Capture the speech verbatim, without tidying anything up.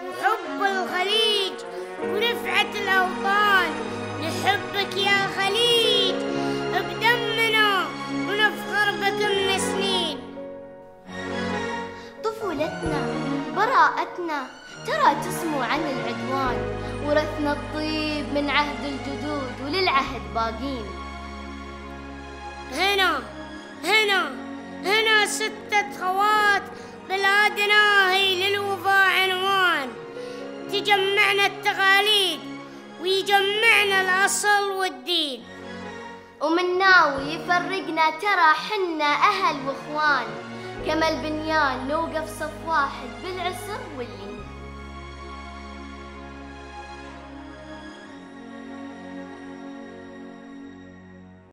وحب الخليج ورفعة الأوطان. نحبك يا خليج بدمنا ونفخر بك من سنين. طفولتنا براءتنا ترى تسمو عن العدوان، ورثنا الطيب من عهد الجدود وللعهد باقين. هنا هنا هنا ستة خوات بلادنا هي للوفاء عنوان. تجمعنا التقاليد ويجمعنا الأصل والدين، ومن ناوي يفرقنا ترى حنا أهل وإخوان. كما البنيان نوقف صف واحد بالعسر واللين.